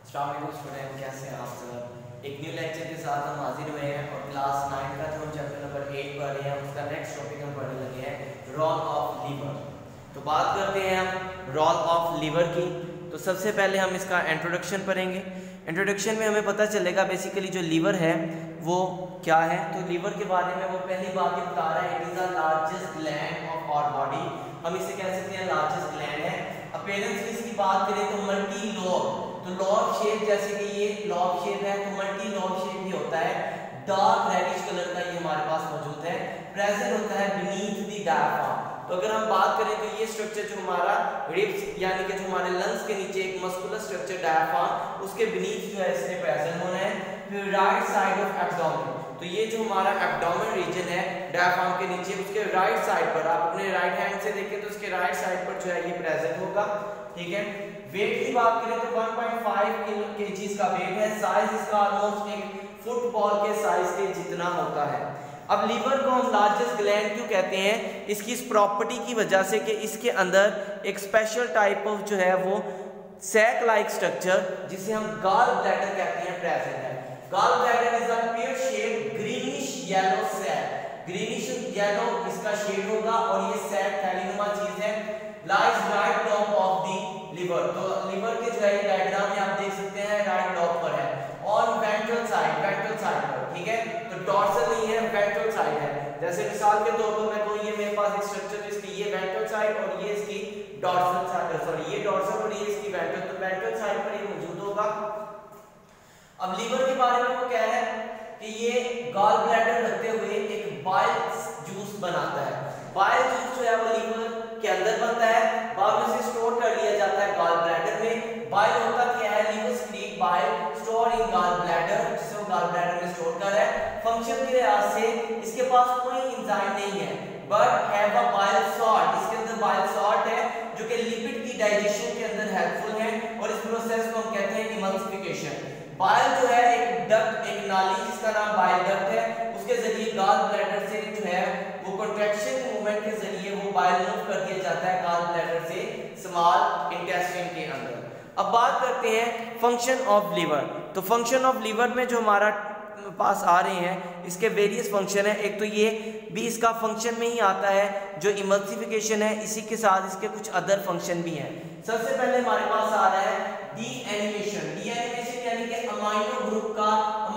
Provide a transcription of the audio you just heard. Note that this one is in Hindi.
अस्सलाम वालेकुम स्टूडेंट, कैसे हैं आप सब। एक न्यू लेक्चर के साथ हम हाजिर हुए हैं और क्लास 9 का जो हम चैप्टर नंबर 8 पढ़ रहे हैं उसका नेक्स्ट टॉपिक हम पढ़ने लगे हैं रोल ऑफ लीवर। तो बात करते हैं हम रोल ऑफ लीवर की। तो सबसे पहले हम इसका इंट्रोडक्शन पढ़ेंगे। इंट्रोडक्शन में हमें पता चलेगा बेसिकली जो लीवर है वो क्या है। तो लीवर के बारे में वो पहली बात ही बता रहा है, it is the largest gland of our body. हम इसे कह सकते हैं लार्जेस्ट ग्लैंड है। अपीयरेंस की इसकी बात करें तो मल्टी लॉब, तो लॉब शेप जैसे कि ये लॉब शेप है तो मल्टी लॉब शेप भी होता है। डार्क रेडिश कलर का ये हमारे पास मौजूद है, प्रेजेंट होता है बीनीथ द डायफ्राम। तो अगर हम बात करें तो ये स्ट्रक्चर जो हमारा रिब्स यानी कि जो हमारे लंग्स के नीचे एक मस्कुलर स्ट्रक्चर डायफ्राम, उसके बीनीथ जो है इसने प्रेजेंट होना है। फिर राइट साइड ऑफ एब्डोमेन, तो ये जो हमारा एब्डोमेन रीजन है डायफ्राम के नीचे, उसके राइट साइड पर आप अपने राइट हैंड से देखें तो उसके राइट साइड पर जो है ये प्रेजेंट होगा। ठीक है। वेट की बात करें तो 1.5 kg का वेट है। साइज इसका ऑलमोस्ट एक फुटबॉल के साइज के जितना होता है। अब लीवर को हम लार्जेस्ट ग्लैंड क्यों कहते हैं? इसकी इस प्रॉपर्टी की वजह से कि इसके अंदर एक स्पेशल टाइप ऑफ जो है वो सैक लाइक स्ट्रक्चर जिसे हम गॉल ब्लैडर कहते हैं प्रेजेंट है। Gall bladder is a pear shape greenish yellow sac, greenish yellow इसका शेड होगा और ये सैक थैलीनुमा चीज है। Lies right top of the liver, तो लिवर के जो है डायग्राम में आप देख सकते हैं राइट टॉप पर है और वेंट्रल साइड पर। ठीक है, तो डॉर्सल नहीं है, वेंट्रल साइड है। जैसे मिसाल के तौर पर मैं कहूं ये मेरे पास एक स्ट्रक्चर है, इसकी ये वेंट्रल साइड और ये इसकी डॉर्सल साइड, सॉरी ये डॉर्सल और ये इसकी वेंट्रल, तो वेंट्रल साइड पर ये मौजूद होगा। अब लीवर के बारे में वो कह रहा है कि ये गॉल ब्लैडर रखते हुए एक बाइल जूस बनाता है। बाइल जूस जो है वो लीवर के अंदर बनता है, बाद में से स्टोर कर लिया जाता है गॉल ब्लैडर में। बाइल होता क्या है? Liver secrete bile store in gall bladder, जिसे वो गॉल ब्लैडर में स्टोर कर रहा है। फंक्शन के लिहाज से इसके पास कोई एंजाइम नहीं है, but have a bile salt, इसके अंदर बाइल सॉल्ट है जो कि लिपिड की डाइजेशन के अंदर हेल्पफुल है और इस प्रोसेस को हम कहते हैं इमल्सिफिकेशन। बाइल जो है एक डक्ट, एक नाली जिसका नाम बाइल डक्ट है, उसके जरिए गॉल ब्लैडर से जो है वो कंट्रैक्शन मूवमेंट के जरिए वो बाइल मूव कर दिया जाता है गॉल ब्लैडर से स्मॉल इंटेस्टाइन के अंदर। अब बात करते हैं फंक्शन ऑफ लीवर। तो फंक्शन ऑफ लीवर में जो हमारा पास आ रहे हैं इसके वेरियस फंक्शन है। एक तो ये भी इसका फंक्शन में ही आता है जो इमल्सिफिकेशन है, इसी के साथ इसके कुछ अदर फंक्शन भी हैं। सबसे पहले हमारे पास आ रहा है डी एनिमेशन। डी एनिमेशन यानी कि अमाइनो ग्रुप का